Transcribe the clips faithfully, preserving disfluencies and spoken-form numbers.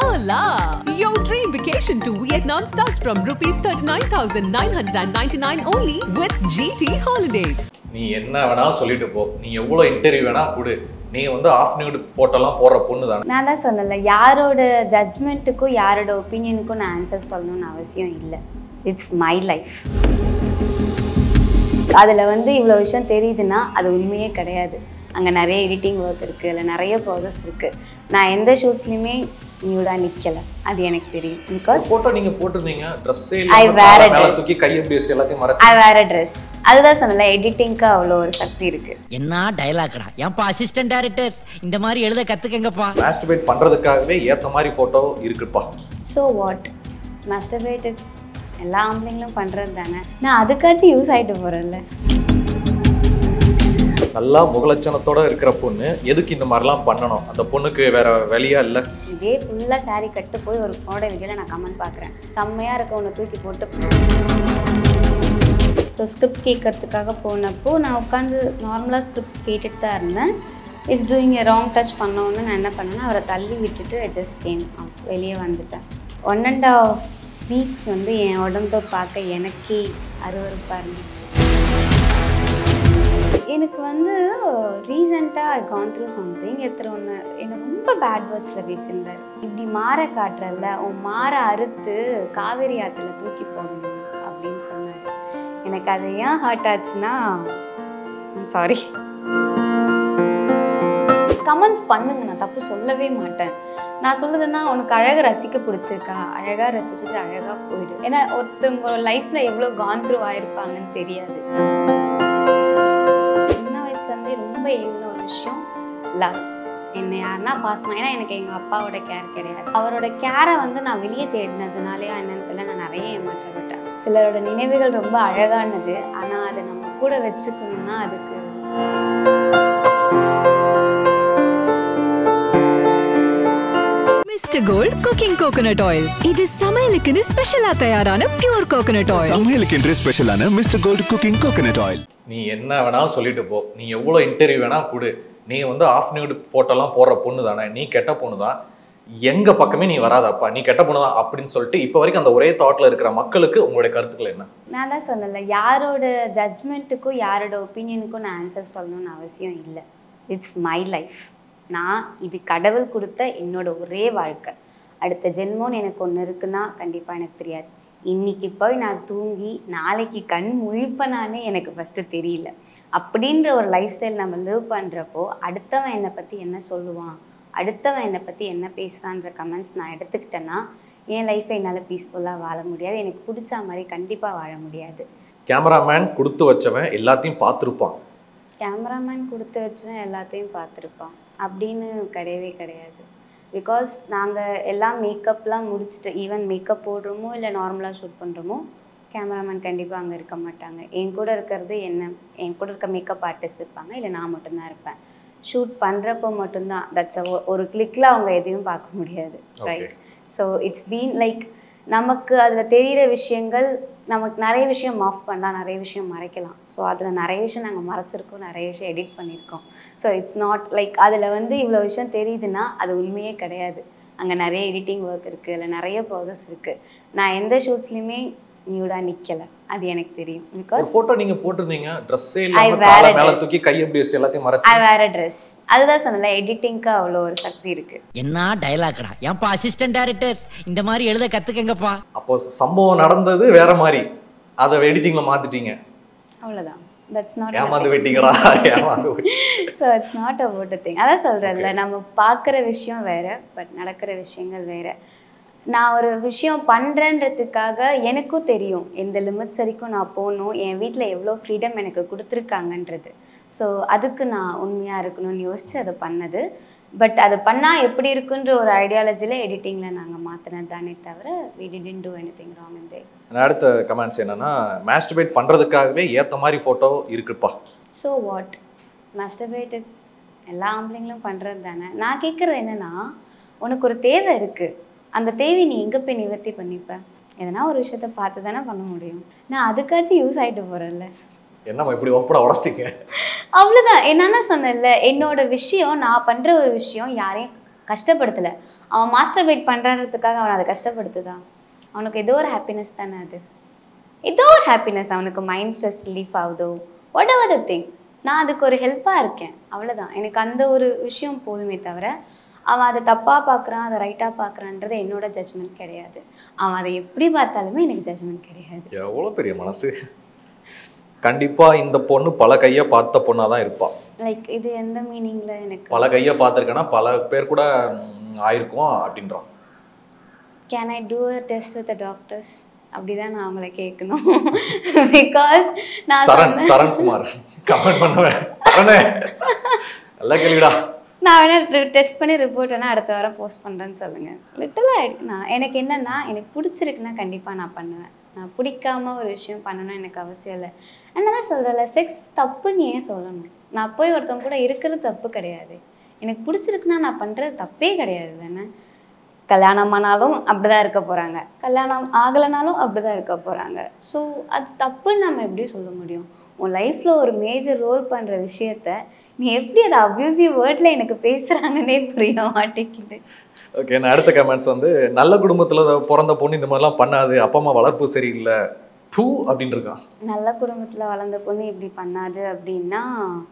Hola! Your dream vacation to Vietnam starts from rupees thirty-nine thousand nine hundred ninety-nine only with G T Holidays. நீ என்ன வேணாலும் சொல்லிட்டு போ, நீ எவ்வளோ இன்டர்வியூ வேணா கொடு, நீ வந்து ஆஃப் நியூட் ஃபோட்டோலாம் போடுற பொண்ணு தானே. நான் தான் சொன்னல, யாரோட ஜட்ஜ்மெண்ட்டுக்கும் யாரோட ஒப்பீனியனுக்கும் நான் ஆன்சர் சொல்லணும்னு அவசியம் இல்லை. It's my life. அதில் வந்து இவ்வளோ விஷயம் தெரியுதுன்னா அது உண்மையே கிடையாது. அங்கே நிறைய எடிட்டிங் ஒர்க் இருக்குது, இல்லை நிறைய ப்ராசஸ் இருக்குது. நான் எந்த ஷூட்ஸ்லையுமே நியூடா நிக்கல, அது எனக்கு தெரியும். பிகாஸ் போட்டோ நீங்க போட்டுருந்தீங்க, ட்ரெஸ்ஸே ஐ வேர் மேல தூக்கி கையை அப்படி வச்சு எல்லாத்தையும் மறைச்சு ஐ வேர் ட்ரெஸ். அதுதான் சொன்னல, எடிட்டிங்க்கு அவ்வளோ ஒரு சக்தி இருக்கு. என்ன டயலாக்டா ஏன்பா அசிஸ்டன்ட் டைரக்டர்ஸ் இந்த மாதிரி எழுத கத்துக்கங்கப்பா. மாஸ்டர்பேட் பண்றதுக்காகவே ஏத்த மாதிரி போட்டோ இருக்குப்பா. ஸோ வாட், மாஸ்டர்பேட் இஸ் எல்லா ஆம்பளைங்களும் பண்றது தானே. நான் அதுக்காச்சும் யூஸ் ஆகிட்டு போறேன்ல. நல்லா முகலட்சணத்தோட இருக்கிற பொண்ணு எதுக்கு இந்த மாதிரிலாம் பண்ணணும்? அந்த பொண்ணுக்கு வேற வழியா இல்லை. இதே ஃபுல்லாக சாரி கட்டு போய் ஒரு பொண்ணோட வீடியோவில் நான் கமெண்ட் பார்க்குறேன், செம்மையாக இருக்க ஒன்று தூக்கி போட்டு. ஸோ ஸ்கிரிப்ட் கேட்கறதுக்காக போனப்போ நான் உட்காந்து நார்மலாக ஸ்கிரிப்ட் கேட்டுட்டு தான் இருந்தேன். Is doing a wrong touch பண்ணோன்னு நான் என்ன பண்ணேன்னா அவரை தள்ளி விட்டுட்டு ஐ ஜஸ்ட் கேம் வெளியே வந்துட்டேன். ஒன் அண்ட் ஆஃப் வீக்ஸ் வந்து என் உடம்பை பார்க்க எனக்கே அருவருப்பாக இருந்துச்சு. எனக்கு வந்து ரீசெண்டாக ஐ கான் த்ரூ சம்திங். எத்தனை ஒன்று என்னை ரொம்ப பேட் வேர்ட்ஸில் பேசியிருந்தார். இப்படி மாற காட்டுறல, உன் மாற அறுத்து காவேரி ஆற்றுல தூக்கி போடணும் அப்படின்னு சொன்னார். எனக்கு அது ஏன் ஹர்ட் ஆச்சுன்னா, சாரி. கமெண்ட்ஸ் பண்ணுங்க, நான் தப்பு சொல்லவே மாட்டேன். நான் சொல்லுதுன்னா உனக்கு அழகாக ரசிக்க பிடிச்சிருக்கா, அழகாக ரசிச்சுட்டு அழகாக போயிடு. ஏன்னா ஒருத்தவங்க லைஃப்பில் எவ்வளோ கான் த்ரூ ஆயிருப்பாங்கன்னு தெரியாது. ரொம்ப ஏங்கின ஒரு விஷயம் லவ். என்னை யாருன்னா பாஸ் பண்ண, ஏன்னா எனக்கு எங்கள் அப்பாவோட கேர் கிடையாது. அவரோட கேரை வந்து நான் வெளியே தேடினதுனாலே என்னன்னு தெரியல, நான் நிறைய ஏமாற்றப்பட்டேன். சிலரோட நினைவுகள் ரொம்ப அழகானது, ஆனால் அதை நம்ம கூட வச்சுக்கணும்னா அதுக்கு Mister Gold cooking coconut oil. இது சமையலுக்குன்னு ஸ்பெஷலா தயாரான பியூர் கோகனட் ஆயில். சமையலுக்கு ஸ்பெஷலான Mister Gold cooking coconut oil. நீ என்ன வேணாலும் சொல்லிட்டு போ, நீ எவ்வளோ இன்டர்வியூ வேணா கொடு, நீ வந்து ஆஃப் நியூட் ஃபோட்டோலாம் போடுற பொண்ணு தானே, நீ கெட்ட பொண்ணு தான், எங்க பக்கமே நீ வராதப்பா, நீ கெட்ட பொண்ணு தான் அப்படின்னு சொல்லிட்டு இப்போ வரைக்கும் அந்த ஒரே தாட்ல இருக்கிற மக்களுக்கு உங்களுடைய கருத்துக்கள் என்ன? நான் தான் சொன்னல, யாரோட ஜட்ஜ்மெண்ட்டுக்கும் யாரோட ஒப்பீனியனுக்கும் நான் ஆன்சர் சொல்லணும்னு அவசியம் இல்லை. It's my life. நான் இது கடவுள் கொடுத்த என்னோட ஒரே வாழ்க்கை. அடுத்த ஜென்மோன்னு எனக்கு ஒன்று இருக்குன்னா கண்டிப்பாக எனக்கு தெரியாது. இன்னைக்கு போய் நான் தூங்கி நாளைக்கு கண் முழிப்பனானே எனக்கு ஃபஸ்ட்டு தெரியல. அப்படின்ற ஒரு லைஃப் ஸ்டைல் நம்ம லிவ் பண்ணுறப்போ அடுத்தவன் என்னை பற்றி என்ன சொல்லுவான், அடுத்தவன் என்னை பற்றி என்ன பேசுகிறான்ற கமெண்ட்ஸ் நான் எடுத்துக்கிட்டேன்னா என் லைஃப்பை என்னால் பீஸ்ஃபுல்லாக வாழ முடியாது. எனக்கு பிடிச்ச மாதிரி கண்டிப்பாக வாழ முடியாது. கேமராமேன் கொடுத்து வச்சவன் எல்லாத்தையும் பார்த்துருப்பான், கேமராமேன் கொடுத்து வச்சவன் எல்லாத்தையும் பார்த்துருப்பான் அப்படின்னு கிடையவே கிடையாது. பிகாஸ் நாங்கள் எல்லாம் மேக்கப்லாம் முடிச்சுட்டு ஈவன் மேக்கப் போடுறோமோ இல்லை நார்மலாக ஷூட் பண்ணுறோமோ கேமராமேன் கண்டிப்பாக அங்கே இருக்க மாட்டாங்க. என் கூட இருக்கிறது என்ன, என் கூட இருக்க மேக்கப் ஆர்டிஸ்ட் இருப்பாங்க, இல்லை நான் மட்டும்தான் இருப்பேன். ஷூட் பண்ணுறப்போ மட்டும்தான், தட்ஸ் ஒரு கிளிக்கில் அவங்க எதையும் பார்க்க முடியாது, right? So it's been like நமக்கு அதில் தெரிகிற விஷயங்கள், நமக்கு நிறைய விஷயம் ஆஃப் பண்ணலாம், நிறைய விஷயம் மறைக்கலாம். ஸோ அதில் நிறைய விஷயம் நாங்கள் மறைச்சிருக்கோம், நிறைய விஷயம் எடிட் பண்ணியிருக்கோம். ஸோ இட்ஸ் நாட் லைக் அதில் வந்து இவ்வளோ விஷயம் தெரியுதுன்னா அது உண்மையே கிடையாது. அங்கே நிறைய எடிட்டிங் ஒர்க் இருக்குது, இல்லை நிறைய ப்ராசஸ் இருக்குது. நான் எந்த ஷூட்ஸ்லையுமே நியூடா நிக்கல, அது எனக்கு தெரியும். பிகாஸ் போட்டோ நீங்க போட்டுருந்தீங்க, ட்ரெஸ்ஸே இல்லாம காலை மேல தூக்கி கையை அப்படி வச்சு எல்லாத்தையும் மறைச்சு ஐ வேர் ட்ரெஸ். அதுதான் சொன்னல, எடிட்டிங்க்கு அவ்வளோ ஒரு சக்தி இருக்கு. என்ன டயலாக்டா ஏன்பா அசிஸ்டன்ட் டைரக்டர்ஸ் இந்த மாதிரி எழுத கத்துக்கங்கப்பா. அப்போ சம்பவம் நடந்தது வேற மாதிரி, அதை எடிட்டிங்ல மாத்திட்டீங்க, அவ்வளவுதான். That's not ஏமாந்து விட்டீங்களா? ஏமாந்து. So it's not about a thing. அதான் சொல்றேன்ல, நம்ம பார்க்குற விஷயம் வேற, பட் நடக்கிற விஷயங்கள் வேற. நான் ஒரு விஷயம் பண்ணுறேன்றதுக்காக எனக்கும் தெரியும் எந்த லிமிட்ஸ் வரைக்கும் நான் போகணும், என் வீட்டில் எவ்வளோ ஃப்ரீடம் எனக்கு கொடுத்துருக்காங்கன்றது. ஸோ அதுக்கு நான் உண்மையாக இருக்கணும்னு யோசிச்சு அதை பண்ணது. பட் அது பண்ணால் எப்படி இருக்குன்ற ஒரு ஐடியாலஜியில் எடிட்டிங்கில் நாங்கள் மாற்றினது தானே தவிர we didn't do anything wrong in there. அடுத்த கமெண்ட்ஸ் என்னன்னா, மாஸ்டர்பேட் பண்ணுறதுக்காகவே ஏற்ற மாதிரி ஃபோட்டோ இருக்குப்பா. ஸோ வாட், மாஸ்டர்பேட் இஸ் எல்லா ஆம்பளைங்களும் பண்ணுறது தானே. நான் கேட்குறது என்னென்னா, உனக்கு ஒரு தேவை இருக்குது, அந்த தேவை நீ எங்கே போய் நிவர்த்தி பண்ணிப்ப? எதனா ஒரு விஷயத்த பார்த்து தானே பண்ண முடியும். நான் அதுக்காச்சும் யூஸ் ஆகிட்டு போகிறேன்ல. என்னம்மா இப்படி ஒப்பட உடச்சிட்டீங்க? அவ்வளோதான். என்னென்ன சொன்னேன்ல, என்னோட விஷயம், நான் பண்ணுற ஒரு விஷயம் யாரையும் கஷ்டப்படுத்தலை. அவன் மாஸ்டர் பைட் பண்ணுறதுக்காக அவனை அதை கஷ்டப்படுத்துதா? அவனுக்கு ஏதோ ஒரு ஹாப்பினஸ் தானே அது, ஏதோ ஒரு ஹாப்பினஸ், அவனுக்கு மைண்ட் ஸ்ட்ரெஸ் ரிலீஃப் ஆகுதோ வாட் எவர் த திங், நான் அதுக்கு ஒரு ஹெல்ப்பாக இருக்கேன், அவ்வளோதான். எனக்கு அந்த ஒரு விஷயம் போதுமே தவிர அவன் அதை தப்பாக பார்க்குறான் அதை ரைட்டாக பார்க்குறான்றது என்னோட ஜட்ஜ்மெண்ட் கிடையாது. அவன் அதை எப்படி பார்த்தாலுமே எனக்கு ஜட்ஜ்மெண்ட் கிடையாது. எவ்வளோ பெரிய மனசு. கண்டிப்பாக இந்த பொண்ணு பல கையை பார்த்த பொண்ணாக தான் இருப்பாள். லைக் இது எந்த மீனிங்கில்? எனக்கு பல கையை பார்த்துருக்கேன்னா பல பேர் கூட ஆயிருக்கும் அப்படின்றான். Can I do a test with doctors? அப்படிதான் நான் அவங்கள கேட்கணும். பிகாஸ் நான் சரண் சரண்குமார் கமெண்ட் பண்ணுவேன். நல்ல கேள்விடா. நான் வேணா டெஸ்ட் பண்ணி ரிப்போர்ட் வேணா அடுத்த வாரம் போஸ்ட் பண்ணுறேன்னு சொல்லுங்கள். லிட்டலாக நான் எனக்கு என்னென்னா எனக்கு பிடிச்சிருக்குன்னா கண்டிப்பாக நான் பண்ணுவேன். நான் பிடிக்காம ஒரு விஷயம் பண்ணணும் எனக்கு அவசியம் இல்லை. என்ன தான் சொல்கிறல, செக்ஸ் தப்புன்னு ஏன் சொல்லணும்? நான் போய் ஒருத்தவங்க கூட இருக்கிறது தப்பு கிடையாது. எனக்கு பிடிச்சிருக்குன்னா நான் பண்ணுறது தப்பே கிடையாது தானே. கல்யாணம் ஆனாலும் அப்படிதான் இருக்க போகிறாங்க, கல்யாணம் ஆகலைனாலும் அப்படிதான் இருக்க போகிறாங்க. ஸோ அது தப்புன்னு நம்ம எப்படி சொல்ல முடியும்? உன் லைஃப்பில் ஒரு மேஜர் ரோல் பண்ணுற விஷயத்த நீ எப்படி அதை அப்யூசிவ் வேர்டில் எனக்கு பேசுகிறாங்கன்னே புரிய மாட்டேங்குது. ஓகே, நான் அடுத்த கமெண்ட்ஸ் வந்து நல்ல குடும்பத்தில் பிறந்த பொண்ணு இந்த மாதிரிலாம் பண்ணாது, அப்பா அம்மா வளர்ப்பு சரியில்லை தூ அப்படின்னு இருக்கான். நல்ல குடும்பத்தில் வளர்ந்த பொண்ணு இப்படி பண்ணாது அப்படின்னா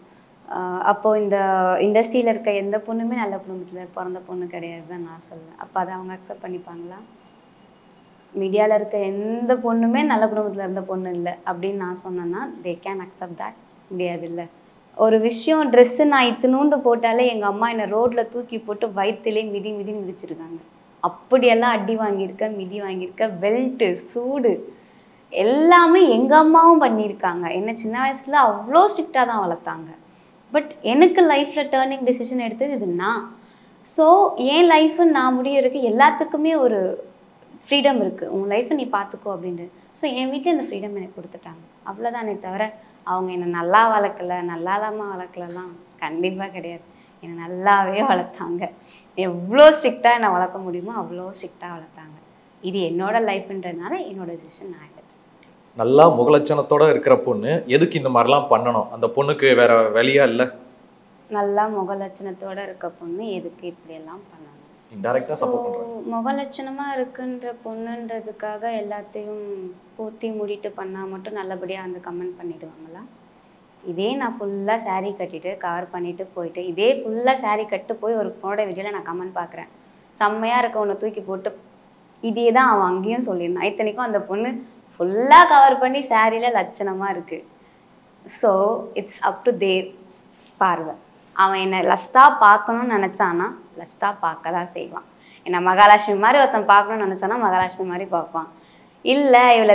அப்போ இந்த இண்டஸ்ட்ரியில் இருக்க எந்த பொண்ணுமே நல்ல குடும்பத்தில் பிறந்த பொண்ணு கிடையாது தான் நான் சொல்லுவேன். அப்போ அதை அவங்க அக்செப்ட் பண்ணிப்பாங்களா? மீடியாவில் இருக்க எந்த பொண்ணுமே நல்ல குடும்பத்தில் இருந்த பொண்ணு இல்லை அப்படின்னு நான் சொன்னேன்னா தே கேன் அக்செப்ட் தட். முடியாது இல்லை. ஒரு விஷயம் ட்ரெஸ்ஸு நான் இத்தினூண்டு போட்டாலே எங்கள் அம்மா என்னை ரோட்டில் தூக்கி போட்டு வயிற்றுலே மிதி மிதி மிதிச்சிருக்காங்க. அப்படியெல்லாம் அடி வாங்கியிருக்கேன், மிதி வாங்கியிருக்கேன். பெல்ட்டு சூடு எல்லாமே எங்கள் அம்மாவும் பண்ணியிருக்காங்க. என்னை சின்ன வயசில் அவ்வளோ ஸ்ட்ரிக்டாக தான் வளர்த்தாங்க. பட் எனக்கு லைஃப்பில் டேர்னிங் டெசிஷன் எடுத்தது இது நான். ஸோ என் லைஃபு நான் முடியறதுக்கு எல்லாத்துக்குமே ஒரு ஃப்ரீடம் இருக்குது. உன் லைஃப்பை நீ பார்த்துக்கோ அப்படின்ட்டு. ஸோ என் வீட்டில் இந்த ஃப்ரீடம் எனக்கு கொடுத்துட்டாங்க, அவ்வளோதானே தவிர அவங்க என்னை நல்லா வளர்க்கலை நல்லா இல்லாமல் வளர்க்கலலாம் கண்டிப்பாக கிடையாது. என்னை நல்லாவே வளர்த்தாங்க. எவ்வளோ ஸ்ட்ரிக்டாக என்னை வளர்க்க முடியுமோ அவ்வளோ ஸ்ட்ரிக்டாக வளர்த்தாங்க. இது என்னோட லைஃப்ன்றதுனால என்னோட டிசிஷன் நான் எடுத்தேன். நல்லா முகலட்சணத்தோட இருக்கிற பொண்ணு எதுக்கு இந்த மாதிரிலாம் பண்ணணும்? அந்த பொண்ணுக்கு வேற வழியா இல்லை? நல்லா முகலட்சணத்தோட இருக்க பொண்ணு எதுக்கு இப்படியெல்லாம் பண்ணணும்? இன்டைரக்டா சப்போர்ட் பண்றாங்க. முகலட்சணமாக இருக்குன்ற பொண்ணுன்றதுக்காக எல்லாத்தையும் போத்தி மூடிட்டு பண்ணால் மட்டும் நல்லபடியாக வந்து கமெண்ட் பண்ணிடுவாங்களா? இதே நான் ஃபுல்லாக சாரீ கட்டிட்டு கவர் பண்ணிட்டு போயிட்டு இதே ஃபுல்லாக சாரீ கட்டு போய் ஒரு பொண்ணோட வீடியோவில் நான் கமெண்ட் பார்க்குறேன், செம்மையாக இருக்க ஒன்று தூக்கி போட்டு இதே தான் அவன் அங்கேயும் சொல்லியிருந்தான். இத்தனைக்கும் அந்த பொண்ணு ஃபுல்லாக கவர் பண்ணி சாரியில் லட்சணமாக இருக்குது. So it's up to their பார்வை. அவன் என்னை லஸ்ட்டாக பார்க்கணும்னு நினச்சானா லஸ்ட்டாக பார்க்க தான் செய்வான். என்னை மகாலட்சுமி மாதிரி ஒருத்தன் பார்க்கணும்னு நினச்சானா மகாலட்சுமி மாதிரி பார்ப்பான். இல்லை இவளை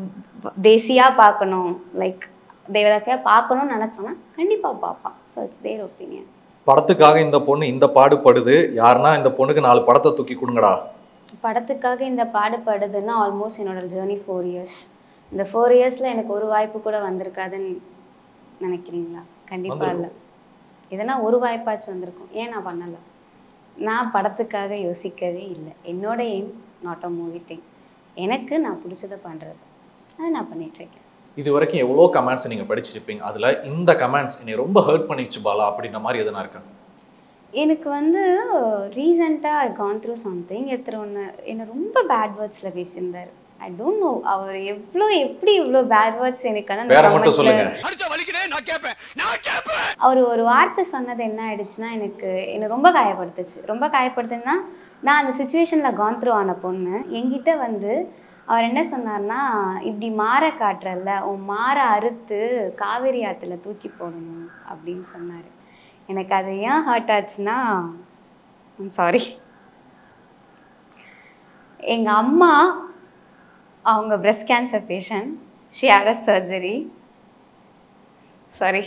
தேசியாக பார்க்கணும், லைக் தேவதாசியாக பார்க்கணும்னு நினச்சானா கண்டிப்பாக பார்ப்பான். So it's their opinion. படத்துக்காக இந்த பொண்ணு இந்த பாடுபடுது, யாருன்னா இந்த பொண்ணுக்கு நாலு படத்தை தூக்கி கொடுங்கடா. படத்துக்காக இந்த பாடுபடுதுன்னா ஆல்மோஸ்ட் என்னோட ஜேர்னி ஃபோர் இயர்ஸ். இந்த ஃபோர் இயர்ஸில் எனக்கு ஒரு வாய்ப்பு கூட வந்திருக்காதுன்னு நினைக்கிறீங்களா? கண்டிப்பாக இல்லை. எதனா ஒரு வாய்ப்பாச்சும் வந்திருக்கும். ஏன் நான் பண்ணலை? நான் படத்துக்காக யோசிக்கவே இல்லை. என்னோட aim not a movie thing. எனக்கு நான் பிடிச்சதை பண்ணுறது, அதை நான் பண்ணிகிட்ருக்கேன். இது வரைக்கும் எவ்வளோ கமெண்ட்ஸ் நீங்கள் படிச்சிருப்பீங்க, அதில் இந்த கமெண்ட்ஸ் என்னை ரொம்ப ஹர்ட் பண்ணிடுச்சு பாலா அப்படின்ற மாதிரி எதனா இருக்கா? எனக்கு வந்து ரீசெண்டாக ஐ கான் த்ரூ சம்திங். எத்தனை ஒன்று என்னை ரொம்ப பேட் வேர்ட்ஸில் பேசியிருந்தார். ஐ டோன்ட் நோ அவர் எவ்வளோ எப்படி இவ்வளோ பேட் வேர்ட்ஸ் எனக்கு. அவர் ஒரு வார்த்தை சொன்னது என்ன ஆயிடுச்சுன்னா எனக்கு என்னை ரொம்ப காயப்படுத்துச்சு. ரொம்ப காயப்படுத்துன்னா நான் அந்த சுச்சுவேஷனில் கான் த்ரூ ஆன பொண்ணு. என்கிட்ட வந்து அவர் என்ன சொன்னார்னா, இப்படி மாற காட்டுறல்ல உன் மாற அறுத்து காவேரி ஆற்றுல தூக்கி போடணும் அப்படின்னு சொன்னார். எனக்கு அது ஏன் ஹர்ட் ஆச்சுன்னா, சாரி, எங்கள் அம்மா அவங்க breast cancer patient. She had a surgery. Sorry,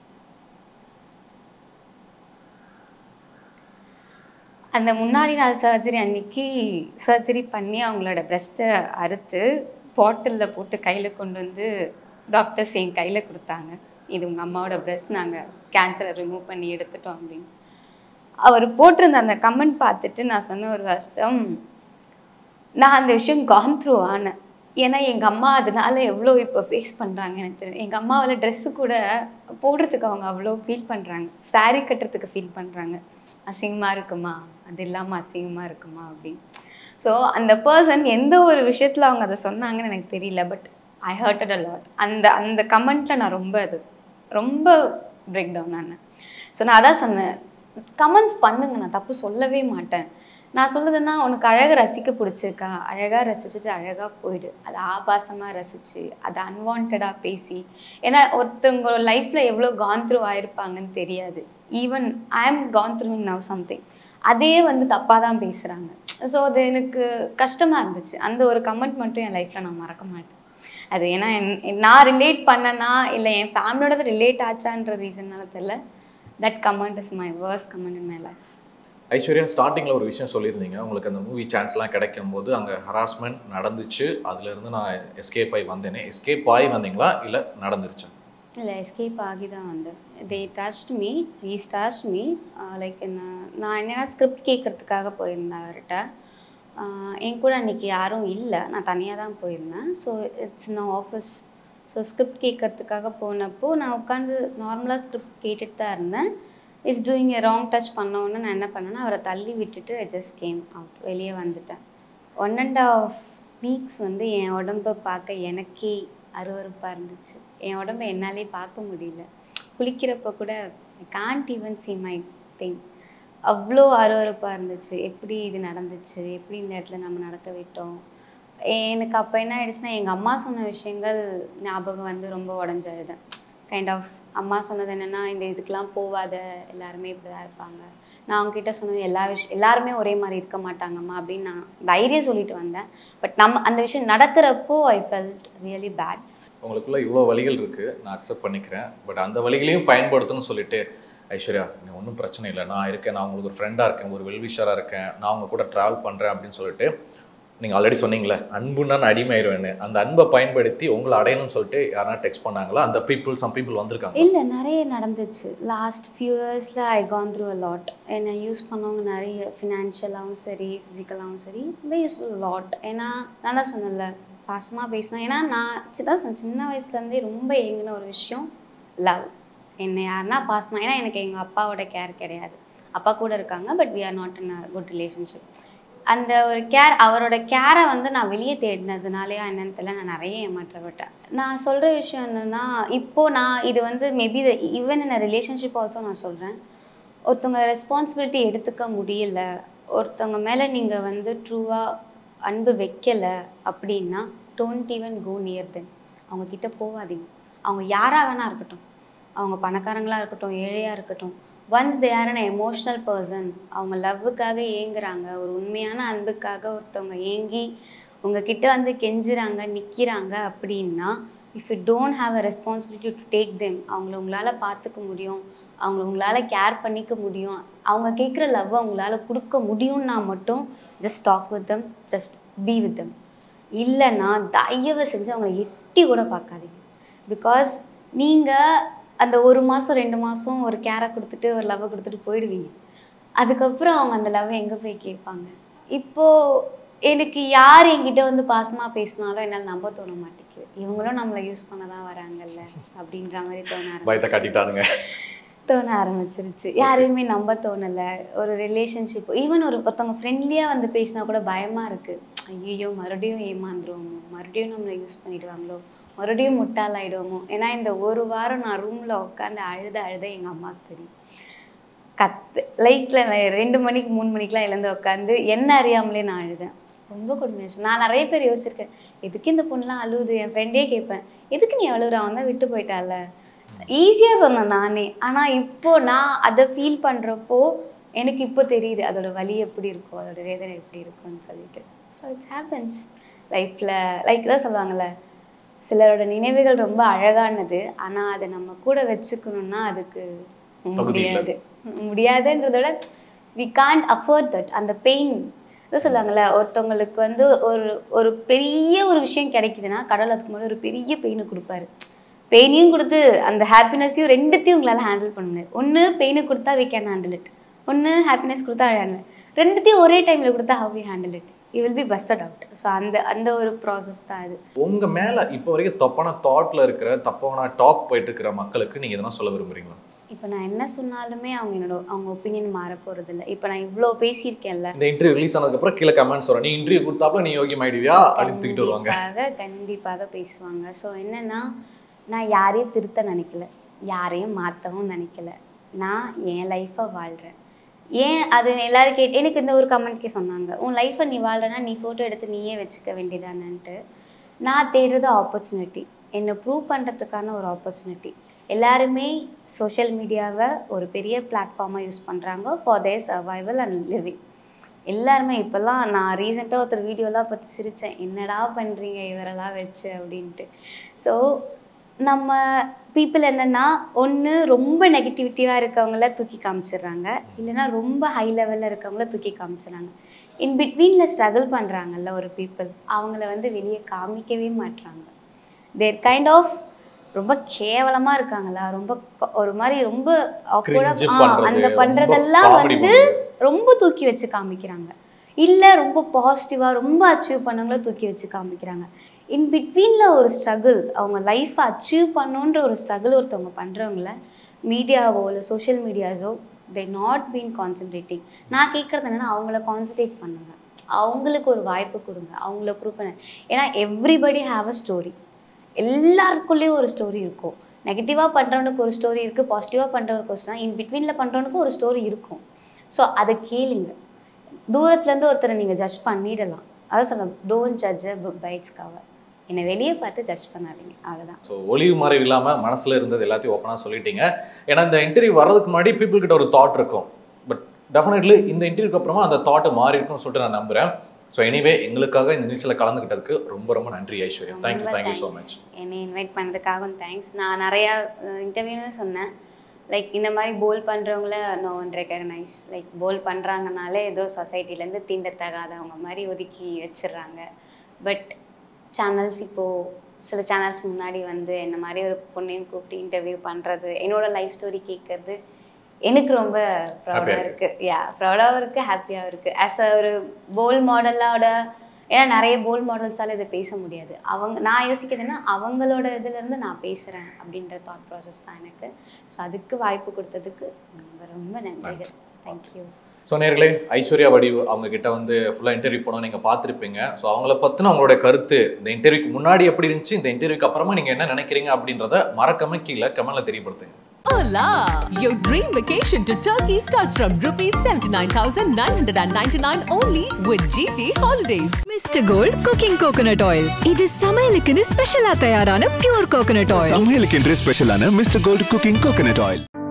அந்த முன்னாடி நாள் சர்ஜரி அன்னைக்கு சர்ஜரி பண்ணி அவங்களோட பிரெஸ்ட்டை அறுத்து பாட்டிலில் போட்டு கையில் கொண்டு வந்து டாக்டர்ஸ் என் கையில் கொடுத்தாங்க. இது உங்கள் அம்மாவோட பிரெஸ்ட், நாங்கள் கேன்சரை ரிமூவ் பண்ணி எடுத்துட்டோம் அப்படின்னு. அவர் போட்டிருந்த அந்த கமெண்ட் பார்த்துட்டு நான் சொன்ன ஒரு வருஷம் நான் அந்த விஷயம் கான் த்ரூ ஆனேன். ஏன்னா எங்கள் அம்மா அதனால எவ்வளோ இப்போ ஃபேஸ் பண்ணுறாங்க எனக்கு தெரியும். எங்கள் அம்மாவில் ட்ரெஸ்ஸு கூட போடுறதுக்கு அவங்க அவ்வளோ ஃபீல் பண்ணுறாங்க, சாரீ கட்டுறதுக்கு ஃபீல் பண்ணுறாங்க. அசிங்கமாக இருக்குமா அது இல்லாமல் அசிங்கமாக இருக்குமா அப்படின்னு. ஸோ அந்த பர்சன் எந்த ஒரு விஷயத்தில் அவங்க அதை சொன்னாங்கன்னு எனக்கு தெரியல, but I hurted a lot. அந்த அந்த கமெண்ட்டில் நான் ரொம்ப அது ரொம்ப பிரேக் டவுன் ஆனேன். ஸோ நான் அதான் சொன்னேன், கமெண்ட்ஸ் பண்ணுங்க, நான் தப்பு சொல்லவே மாட்டேன். நான் சொல்லுதுன்னா உனக்கு அழகாக ரசிக்க பிடிச்சிருக்கா, அழகாக ரசிச்சுட்டு அழகாக போயிடு. அது ஆபாசமாக ரசித்து அதை அன்வான்டாக பேசி, ஏன்னா ஒருத்தவங்களோட லைஃப்பில் எவ்வளோ கான் த்ரூ ஆயிருப்பாங்கன்னு தெரியாது. ஈவன் ஐ ஆம் கான் த்ரூ நவ் சம்திங், அதே வந்து தப்பாக தான் பேசுகிறாங்க. ஸோ அது எனக்கு கஷ்டமாக இருந்துச்சு. அந்த ஒரு கமெண்ட் மட்டும் என் லைஃப்பில் நான் மறக்க மாட்டேன். அது ஏன்னா என் நான் ரிலேட் பண்ணனா இல்லை என் ஃபேமிலியோட ரிலேட் ஆச்சான்ற ரீசன்னால தெரியல. That comment is my worst comment in my life. Aishwarya, ஸ்டார்டிங்கில் ஒரு விஷயம் சொல்லியிருந்தீங்க, உங்களுக்கு அந்த மூவி சான்ஸ்லாம் கிடைக்கும் போது அங்கே ஹராஸ்மெண்ட் நடந்துச்சு, அதுலேருந்து நான் எஸ்கேப் ஆகி வந்தேனே. எஸ்கேப் ஆகி வந்தீங்களா இல்லை நடந்துருச்சா? இல்லை, எஸ்கேப் ஆகி தான் வந்தேன். They touched me, he touched me. Like என்ன, நான் என்னென்னா ஸ்கிரிப்ட் கேட்குறதுக்காக போயிருந்தேன் அவர்கிட்ட. என் கூட அன்றைக்கி யாரும் இல்லை, நான் தனியாக தான் போயிருந்தேன். So it's in office. So script கேட்குறதுக்காக போனப்போ நான் உட்காந்து நார்மலாக ஸ்கிரிப்ட் கேட்டுட்டு தான் இருந்தேன். Is doing a wrong touch பண்ணோன்னு நான் என்ன பண்ணேன்னா அவரை தள்ளி விட்டுட்டு ஐ ஜஸ்ட் கேம் அவுட், வெளியே வந்துட்டேன். ஒன் அண்ட் ஆஃப் வீக்ஸ் வந்து என் உடம்பை பார்க்க எனக்கே அருவருப்பாக இருந்துச்சு. என் உடம்பை என்னாலே பார்க்க முடியல. குளிக்கிறப்ப கூட I can't even see my thing. அவ்வளோ அருவருப்பாக இருந்துச்சு. எப்படி இது நடந்துச்சு, எப்படி இந்த இடத்துல நம்ம நடக்க விட்டோம். எனக்கு அப்போ என்ன ஆயிடுச்சுன்னா எங்கள் அம்மா சொன்ன விஷயங்கள் ஞாபகம் வந்து ரொம்ப உடஞ்சி அழுதேன். கைண்ட் ஆஃப் அம்மா சொன்னது என்னென்னா, இந்த இதுக்கெலாம் போகாத, எல்லாருமே இப்படி தான் இருப்பாங்க. நான் அவங்ககிட்ட சொன்னது எல்லா விஷயம் எல்லாருமே ஒரே மாதிரி இருக்க மாட்டாங்கம்மா அப்படின்னு நான் தைரியம் சொல்லிட்டு வந்தேன். பட் நம்ம அந்த விஷயம் நடக்கிறப்போ ஐ ஃபெல்ட் ரியலி பேட். உங்களுக்குள்ள இவ்வளோ வழிகள் இருக்குது, நான் அக்செப்ட் பண்ணிக்கிறேன். பட் அந்த வழிகளையும் பயன்படுத்தணும்னு சொல்லிட்டு, ஐஸ்வர்யா நீ ஒன்றும் பிரச்சனை இல்லை, நான் இருக்கேன், நான் உங்களுக்கு ஒரு ஃப்ரெண்டாக இருக்கேன், ஒரு வெல்விஷராக இருக்கேன், நான் அவங்க கூட ட்ராவல் பண்ணுறேன் அப்படின்னு சொல்லிட்டு, நீங்கள் ஆல்ரெடி சொன்னீங்களே அன்புன்னா நான் அடிமையாயிருவேன்னு, அந்த அன்பை பயன்படுத்தி உங்களை அடையணும்னு சொல்லிட்டு யாரா டெக்ஸ்ட் பண்ணாங்களா? அந்த பீப்புள் சம் பீப்புள் வந்திருக்காங்க? இல்லை, நிறைய நடந்துச்சு. லாஸ்ட் ஃபியூ இயர்ஸில் I gone through a lot. என்னை யூஸ் பண்ணவங்க நிறைய ஃபினான்ஷியலாகவும் சரி, ஃபிசிக்கலாகவும் சரி, தே யூஸ் அ லாட். ஏன்னா நான் தான் சொன்னேன்ல, பாசமாக பேசினேன். ஏன்னா நான் சின்ன சின்ன வயசுலேருந்தே ரொம்ப ஏங்கின ஒரு விஷயம் லவ். என்னை யாருன்னா பாசமாக, ஏன்னா எனக்கு எங்கள் அப்பாவோட கேர் கிடையாது. அப்பா கூட இருக்காங்க, but we are not in a good relationship. அந்த ஒரு கேர், அவரோட கேரை வந்து நான் வெளியே தேடினதுனாலேயா என்னன்னு தெரியல, நான் நிறைய ஏமாற்றப்பட்டேன். நான் சொல்கிற விஷயம் என்னென்னா, இப்போது நான் இது வந்து maybe even in a relationship also நான் சொல்கிறேன், ஒருத்தவங்க ரெஸ்பான்சிபிலிட்டி எடுத்துக்க முடியல, ஒருத்தவங்க மேலே நீங்கள் வந்து ட்ரூவாக அன்பு வைக்கலை அப்படின்னா don't even go near them. அவங்கக்கிட்ட போகாதீங்க. அவங்க யாராக வேணா இருக்கட்டும், அவங்க பணக்காரங்களாக இருக்கட்டும், ஏழையாக இருக்கட்டும், once they are an emotional person, அவங்க லவ்வுக்காக ஏங்குறாங்க, ஒரு உண்மையான அன்புக்காக ஒருத்தவங்க ஏங்கி உங்ககிட்ட வந்து கெஞ்சுறாங்க, நிற்கிறாங்க அப்படின்னா, if you don't have a responsibility to take them, அவங்கள உங்களால் பார்த்துக்க முடியும், அவங்கள உங்களால் கேர் பண்ணிக்க முடியும், அவங்க கேட்குற லவ்வை உங்களால் கொடுக்க முடியும்னா மட்டும் just talk with them, just be with them. இல்லைன்னா தயவு செஞ்சு அவங்கள எட்டி கூட பார்க்காதீங்க. பிகாஸ் நீங்கள் அந்த ஒரு மாதம் ரெண்டு மாதம் ஒரு கேரை கொடுத்துட்டு ஒரு லவ்வை கொடுத்துட்டு போயிடுவீங்க. அதுக்கப்புறம் அவங்க அந்த லவ்வை எங்கே போய் கேட்பாங்க? இப்போது எனக்கு யார் என்கிட்ட வந்து பாசமாக பேசினாலும் என்னால் நம்ப தோண மாட்டேங்குது. இவங்களும் நம்மளை யூஸ் பண்ண தான் வராங்கல்ல அப்படின்ற மாதிரி தோண ஆரம்பிச்சு தோண ஆரம்பிச்சிருச்சு. யாரையுமே நம்ப தோணலை. ஒரு ரிலேஷன்ஷிப், ஈவன் ஒரு ஒருத்தவங்க ஃப்ரெண்ட்லியாக வந்து பேசினா கூட பயமாக இருக்குது. ஐயோ மறுபடியும் ஏமாந்துருவோமோ, மறுபடியும் நம்மளை யூஸ் பண்ணிடுவாங்களோ, மறுபடியும் முட்டாளாயிடுவோமோ. ஏன்னா இந்த ஒரு வாரம் நான் ரூமில் உட்காந்து அழுத அழுத எங்கள் அம்மாவுக்கு தெரியும். கத்து லைட்டில் ரெண்டு மணிக்கு மூணு மணிக்கெலாம் எழுந்து உட்காந்து என்ன அறியாமலே நான் அழுதேன். ரொம்ப கொடுமையாச்சு. நான் நிறைய பேர் யோசிச்சிருக்கேன், எதுக்கு இந்த பொண்ணுலாம் அழுகுது. என் ஃப்ரெண்டே கேட்பேன், எதுக்கு நீ அழுகுற, அவன் தான் விட்டு போயிட்டால. ஈஸியாக சொன்னேன் நானே. ஆனால் இப்போது நான் அதை ஃபீல் பண்ணுறப்போ எனக்கு இப்போ தெரியுது அதோட வலி எப்படி இருக்கும், அதோட வேதனை எப்படி இருக்கும்னு சொல்லிட்டு. ஸோ இட்ஸ் ஹேப்பன்ஸ் லைஃப்பில். லைக் தான் சொல்லுவாங்கள்ல, சிலரோட நினைவுகள் ரொம்ப அழகானது, ஆனால் அதை நம்ம கூட வச்சுக்கணுன்னா அதுக்கு முடியாது. முடியாதுன்றதோட வி கான்ட் அஃபோர்ட் தட். அந்த பெயின் தான் சொல்லுவாங்கள்ல, ஒருத்தவங்களுக்கு வந்து ஒரு ஒரு பெரிய ஒரு விஷயம் கிடைக்குதுன்னா கடவுள் அதுக்கு மேலே ஒரு பெரிய பெயினை கொடுப்பாரு. பெயினையும் கொடுத்து அந்த ஹாப்பினஸையும் ரெண்டுத்தையும் உங்களால் ஹேண்டில் பண்ணுங்க. ஒன்று பெயினை கொடுத்தா வி கேன் ஹேண்டில் இட், ஒன்று ஹாப்பினஸ் கொடுத்தா ஹேண்டில். ரெண்டுத்தையும் ஒரே டைமில் கொடுத்தா how we handle it, you will be busted out. So அந்த அந்த ஒரு ப்ராசஸ் தான் அது. உங்கள் மேலே இப்போ வரைக்கும் தப்பான தாட்டில் இருக்கிற, தப்பான டாக் போயிட்டு இருக்கிற மக்களுக்கு நீங்கள் எதனா சொல்ல விரும்புகிறீங்களா? இப்போ நான் என்ன சொன்னாலுமே அவங்க என்னோட அவங்க ஒப்பீனியன் மாற போகிறது இல்லை. இப்போ நான் இவ்வளோ பேசியிருக்கேன்ல, இந்த இன்டர்வியூ ரிலீஸ் ஆனதுக்கப்புறம் கீழே கமெண்ட்ஸ் வரும், நீ இன்டர்வியூ கொடுத்தாப்புல நீ யோகியம் ஆயிடுவியா அப்படின்னு தூக்கிட்டு வருவாங்க. கண்டிப்பாக கண்டிப்பாக பேசுவாங்க. ஸோ என்னென்னா, நான் யாரையும் திருத்த நினைக்கல, யாரையும் மாற்றவும் நினைக்கல. நான் என் லைஃப்பை வாழ்கிறேன். ஏன் அது எல்லோரும் கேட்டு எனக்கு இந்த ஒரு கமெண்ட்கே சொன்னாங்க, உன் லைஃப்பை நீ வாழ்றனா நீ ஃபோட்டோ எடுத்து நீயே வச்சுக்க வேண்டியதானன்ட்டு. நான் தேடுறது ஆப்பர்ச்சுனிட்டி, என்னை ப்ரூவ் பண்ணுறதுக்கான ஒரு ஆப்பர்ச்சுனிட்டி. எல்லாருமே சோஷியல் மீடியாவை ஒரு பெரிய பிளாட்ஃபார்மாக யூஸ் பண்ணுறாங்க for their survival and living. எல்லாருமே இப்போல்லாம் நான் ரீசெண்டாக ஒருத்தர் வீடியோலாம் பற்றி சிரித்தேன், என்னடா பண்ணுறீங்க இவரெல்லாம் வச்சு அப்படின்ட்டு. ஸோ நம்ம பீப்புள் என்னென்னா, ஒன்று ரொம்ப நெகட்டிவிட்டியாக இருக்கவங்கள தூக்கி காமிச்சிடுறாங்க, இல்லைனா ரொம்ப ஹை லெவலில் இருக்கவங்கள தூக்கி காமிச்சிடுறாங்க. இன் பிட்வீனில் ஸ்ட்ரகிள் பண்ணுறாங்கல்ல ஒரு பீப்புள், அவங்கள வந்து வெளியே காமிக்கவே மாட்டுறாங்க. தேர் கைண்ட் ஆஃப் ரொம்ப கேவலமாக இருக்காங்களா, ரொம்ப ஒரு மாதிரி ரொம்ப அந்த பண்ணுறதெல்லாம் வந்து ரொம்ப தூக்கி வச்சு காமிக்கிறாங்க. இல்லை ரொம்ப பாசிட்டிவாக ரொம்ப அச்சீவ் பண்ணவங்கள தூக்கி வச்சு காமிக்கிறாங்க. இன் பிட்வீனில் ஒரு ஸ்ட்ரகிள், அவங்க லைஃப்பை அச்சீவ் பண்ணுன்ற ஒரு ஸ்ட்ரகிள் ஒருத்தவங்க பண்ணுறவங்கள மீடியாவோ இல்லை சோஷியல் மீடியாஸோ தே நாட் பீன் கான்சன்ட்ரேட்டிங். நான் கேட்குறது என்னென்னா, அவங்கள கான்சன்ட்ரேட் பண்ணுங்கள், அவங்களுக்கு ஒரு வாய்ப்பு கொடுங்க, அவங்கள ப்ரூவ் பண்ண. ஏன்னா எவ்ரிபடி ஹாவ் அ ஸ்டோரி, எல்லாருக்குள்ளேயும் ஒரு ஸ்டோரி இருக்கும். நெகட்டிவாக பண்ணுறவனுக்கு ஒரு ஸ்டோரி இருக்குது, பாசிட்டிவாக பண்ணுறவனுக்கு ஒரு ஸ்டோரி, இன் பிட்வீனில் பண்ணுறவனுக்கு ஒரு ஸ்டோரி இருக்கும். ஸோ அதை கேளுங்க. தூரத்துலேருந்து ஒருத்தரை நீங்கள் ஜட்ஜ் பண்ணிடலாம், அதான் சொல்ல, don't judge a book by its cover. என்னை வெளியே பார்த்து ஜட்ஜ் பண்ணாதீங்க, அவ்வளோதான். ஸோ ஒளிவு மறைவு இல்லாமல் மனசில் இருந்தது எல்லாத்தையும் ஓப்பனாக சொல்லிட்டீங்க. ஏன்னா இந்த இன்டர்வியூ வர்றதுக்கு முன்னாடி பீப்புள் கிட்ட ஒரு தாட் இருக்கும், பட் டெஃபினெட்லி இந்த இன்டர்வியூக்கு அப்புறமா அந்த தாட்டு மாறி இருக்கும்னு சொல்லிட்டு நான் நம்புகிறேன். ஸோ எனிவே எங்களுக்காக இந்த நிகழ்ச்சியில் கலந்துக்கிட்டதுக்கு ரொம்ப ரொம்ப நன்றி Aishwarya. Thank you thank you so much. என்னை இன்வைட் பண்ணதுக்காகவும் தேங்க்ஸ். நான் நிறையா இன்டர்வியூன்னு சொன்னேன், லைக் இந்த மாதிரி போல் பண்ணுறவங்கள no one recognise, like pole பண்ணுறாங்கனாலே ஏதோ சொசைட்டிலேருந்து தீண்டத்தகாதவங்க மாதிரி ஒதுக்கி வச்சிடுறாங்க. பட் சேனல்ஸ் இப்போது சில சேனல்ஸ் முன்னாடி வந்து என்ன மாதிரி ஒரு பொண்ணையும் கூப்பிட்டு இன்டர்வியூ பண்ணுறது, என்னோடய லைஃப் ஸ்டோரி கேட்குறது எனக்கு ரொம்ப ப்ரௌடாக இருக்குது. யா ப்ரௌடாகவும் இருக்குது, ஹாப்பியாகவும் இருக்குது. ஆஸ் அ ஒரு போல் மாடலோட, ஏன்னா நிறைய போல் மாடல்ஸால் இதை பேச முடியாது. அவங்க நான் யோசிக்கிறதுன்னா அவங்களோட இதுலேருந்து நான் பேசுகிறேன் அப்படின்ற தாட் ப்ராசஸ் தான் எனக்கு. ஸோ அதுக்கு வாய்ப்பு கொடுத்ததுக்கு ரொம்ப ரொம்ப நன்றிகள். தேங்க்யூ. ஸோ நேர்களே, ஐஸ்வர்யா வடிவு அவங்க கிட்ட வந்து ஃபுல்லாக இன்டர்வியூ போனோம், நீங்கள் பார்த்துருப்பீங்க. ஸோ அவங்கள பற்றின அவங்களோட கருத்து, இந்த இன்டர்வியூக்கு முன்னாடி எப்படி இருந்துச்சு, இந்த இன்டர்வியூக்கு அப்புறமா நீங்கள் என்ன நினைக்கிறீங்க அப்படின்றத மறக்காம கீழே கமெண்ட்ல தெரியப்படுத்துங்க. Hola! Your dream vacation to Turkey starts from rupees seventy-nine thousand nine hundred ninety-nine only with G T Holidays. Mister Gold Cooking Coconut Oil. இது சமையலுக்குன்னு ஸ்பெஷலா தயாரான பியூர் கோகனட் ஆயில். சமையலுக்கென்று ஸ்பெஷலான Mister Gold cooking coconut oil.